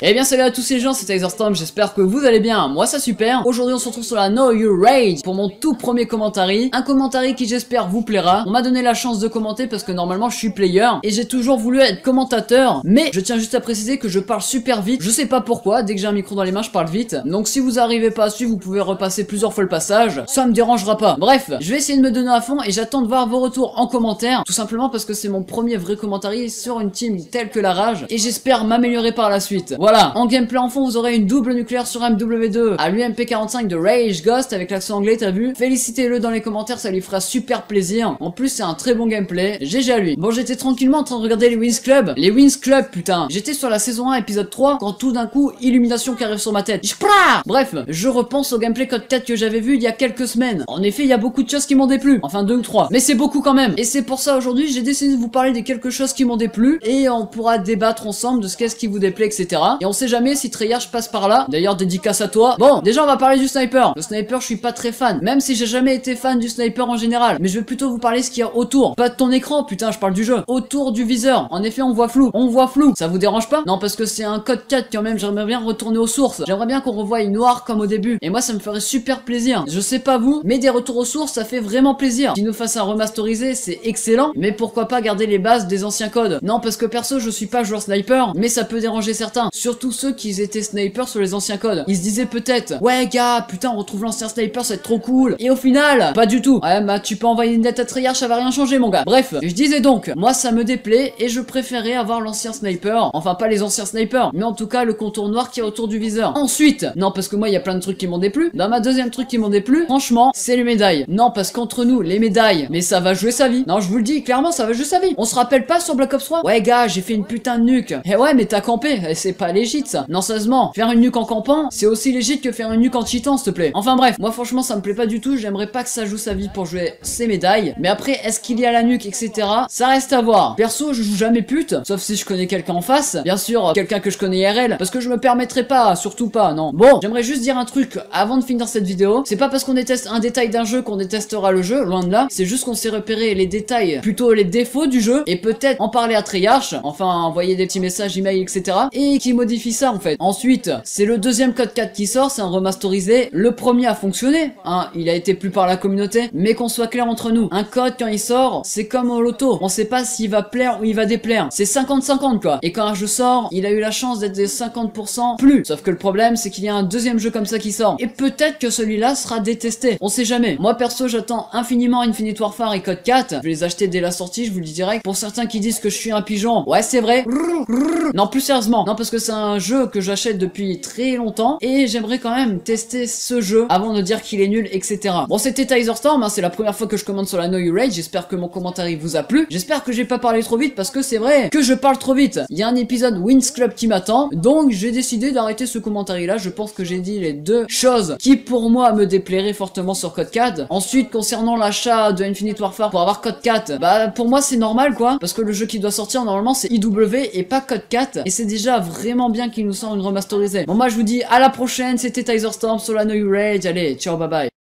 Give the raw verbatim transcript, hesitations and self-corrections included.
Eh bien salut à tous ces gens, c'est Exorstorm, j'espère que vous allez bien, moi ça super. Aujourd'hui on se retrouve sur la Know You Rage pour mon tout premier commentary. Un commentary qui j'espère vous plaira. On m'a donné la chance de commenter parce que normalement je suis player et j'ai toujours voulu être commentateur. Mais je tiens juste à préciser que je parle super vite, je sais pas pourquoi, dès que j'ai un micro dans les mains je parle vite. Donc si vous arrivez pas à suivre, vous pouvez repasser plusieurs fois le passage, ça me dérangera pas. Bref, je vais essayer de me donner à fond et j'attends de voir vos retours en commentaire. Tout simplement parce que c'est mon premier vrai commentary sur une team telle que la Rage et j'espère m'améliorer par la suite. Voilà, en gameplay en fond vous aurez une double nucléaire sur M W deux à l'U M P quarante-cinq de Rage Ghost avec l'accent anglais, t'as vu? Félicitez-le dans les commentaires, ça lui fera super plaisir. En plus c'est un très bon gameplay, G G à lui. Bon, j'étais tranquillement en train de regarder les Wings Club. Les Wings Club, putain. J'étais sur la saison un épisode trois quand tout d'un coup illumination qui arrive sur ma tête. Bref, je repense au gameplay code quatre que j'avais vu il y a quelques semaines. En effet, il y a beaucoup de choses qui m'ont déplu. Enfin deux ou trois, mais c'est beaucoup quand même. Et c'est pour ça aujourd'hui j'ai décidé de vous parler des quelque chose qui m'ont déplu et on pourra débattre ensemble de ce qu'est-ce qui vous déplaît, et cetera. Et on sait jamais si Treyarch passe par là. D'ailleurs, dédicace à toi. Bon, déjà on va parler du sniper. Le sniper, je suis pas très fan, même si j'ai jamais été fan du sniper en général. Mais je vais plutôt vous parler ce qu'il y a autour. Pas de ton écran, putain, je parle du jeu. Autour du viseur. En effet, on voit flou. On voit flou. Ça vous dérange pas? Non, parce que c'est un code quatre quand même. J'aimerais bien retourner aux sources. J'aimerais bien qu'on revoie noir comme au début. Et moi, ça me ferait super plaisir. Je sais pas vous, mais des retours aux sources, ça fait vraiment plaisir. Qu'ils nous fassent un remasterisé, c'est excellent. Mais pourquoi pas garder les bases des anciens codes? Non, parce que perso, je suis pas joueur sniper, mais ça peut déranger certains. Surtout ceux qui étaient snipers sur les anciens codes. Ils se disaient peut-être, ouais gars, putain, on retrouve l'ancien sniper, ça va être trop cool. Et au final, pas du tout. Ouais, bah tu peux envoyer une lettre à Treyarch, ça va rien changer, mon gars. Bref, je disais donc, moi ça me déplaît et je préférais avoir l'ancien sniper. Enfin, pas les anciens snipers, mais en tout cas le contour noir qui est autour du viseur. Ensuite, non, parce que moi il y a plein de trucs qui m'ont déplu. Dans ma deuxième truc qui m'ont déplu, franchement, c'est les médailles. Non, parce qu'entre nous, les médailles, mais ça va jouer sa vie. Non, je vous le dis, clairement, ça va jouer sa vie. On se rappelle pas sur Black Ops trois? Ouais, gars, j'ai fait une putain de nuque. Eh ouais, mais t'as campé. Eh, c'est pas légit ça. Non, sérieusement, faire une nuque en campant, c'est aussi légit que faire une nuque en cheatant, s'il te plaît. Enfin bref, moi franchement, ça me plaît pas du tout. J'aimerais pas que ça joue sa vie pour jouer ses médailles. Mais après, est-ce qu'il y a la nuque, et cetera. Ça reste à voir. Perso, je joue jamais pute, sauf si je connais quelqu'un en face. Bien sûr, quelqu'un que je connais I R L, parce que je me permettrai pas, surtout pas, non. Bon, j'aimerais juste dire un truc avant de finir cette vidéo. C'est pas parce qu'on déteste un détail d'un jeu qu'on détestera le jeu, loin de là. C'est juste qu'on s'est repéré les détails, plutôt les défauts du jeu, et peut-être en parler à Treyarch, enfin envoyer des petits messages, email, et cetera. Et qui modifie ça en fait. Ensuite, c'est le deuxième code quatre qui sort, c'est un remasterisé. Le premier a fonctionné, hein, il a été plu par la communauté, mais qu'on soit clair entre nous, un code quand il sort, c'est comme au loto, on sait pas s'il va plaire ou il va déplaire. C'est cinquante cinquante quoi. Et quand un jeu sort, il a eu la chance d'être des cinquante pour cent plus. Sauf que le problème, c'est qu'il y a un deuxième jeu comme ça qui sort. Et peut-être que celui-là sera détesté. On sait jamais. Moi perso, j'attends infiniment Infinite Warfare et code quatre. Je vais les acheter dès la sortie, je vous le dis direct. Pour certains qui disent que je suis un pigeon, ouais c'est vrai. Non, plus sérieusement. Non, parce que c'est un jeu que j'achète depuis très longtemps et j'aimerais quand même tester ce jeu avant de dire qu'il est nul, et cetera. Bon, c'était Exorstorm, hein, c'est la première fois que je commente sur la Know You Rage. J'espère que mon commentaire vous a plu. J'espère que j'ai pas parlé trop vite parce que c'est vrai que je parle trop vite. Il y a un épisode Wings Club qui m'attend, donc j'ai décidé d'arrêter ce commentaire là. Je pense que j'ai dit les deux choses qui pour moi me déplairaient fortement sur code quatre. Ensuite, concernant l'achat de Infinite Warfare pour avoir code quatre, bah pour moi c'est normal quoi, parce que le jeu qui doit sortir normalement c'est I W et pas code quatre, et c'est déjà vraiment bien qu'il nous sorte une remasterisée. Bon, moi je vous dis à la prochaine, c'était Exorstorm sur la Know You Rage. Allez, ciao, bye bye.